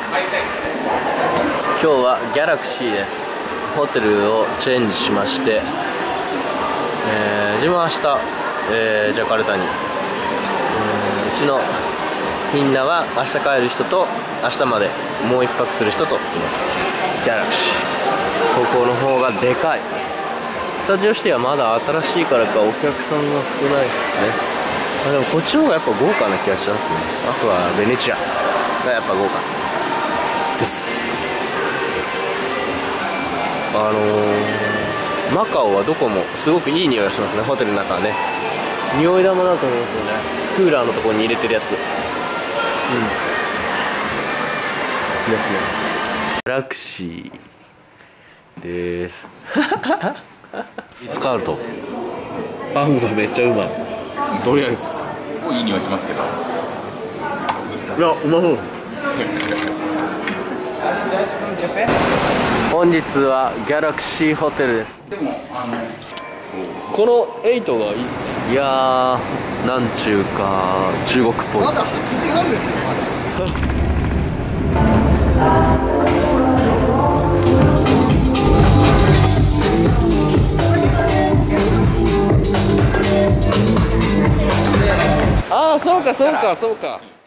今日はギャラクシーです。ホテルをチェンジしまして、自分は明日、ジャカルタに、うちのみんなは明日帰る人と明日までもう一泊する人といます。ギャラクシー、ここの方がでかい。スタジオシティはまだ新しいからかお客さんが少ないですね。でもこっちの方がやっぱ豪華な気がしますね。あとはベネチアがやっぱ豪華です。マカオはどこもすごくいい匂いがしますね。ホテルの中はね、匂い玉だと思いますよね。クーラーのところに入れてるやつ、ですね。ギャラクシーですいつかあるとパンがめっちゃうまい。 とりあえずいい匂いしますけど、 いや、うまそう本日はギャラクシーホテルです。 でもこの8がいい。いやー、なんちゅうか中国っぽい。 まだ8時半ですよ。まだああ、そうかそうかそうか。